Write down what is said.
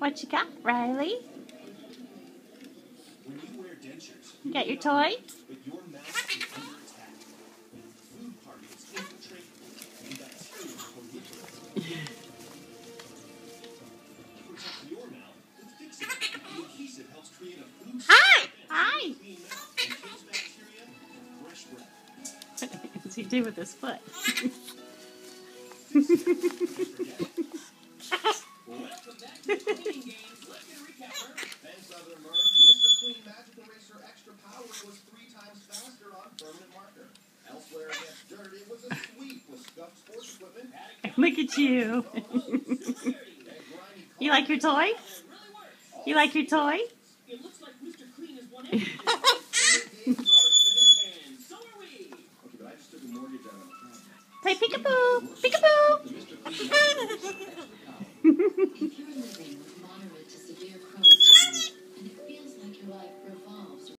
What you got, Riley? You got your toy? Hi! Hi! What does he do with his foot? Look at you. You like your toy? You like your toy? Play peekaboo! Peekaboo!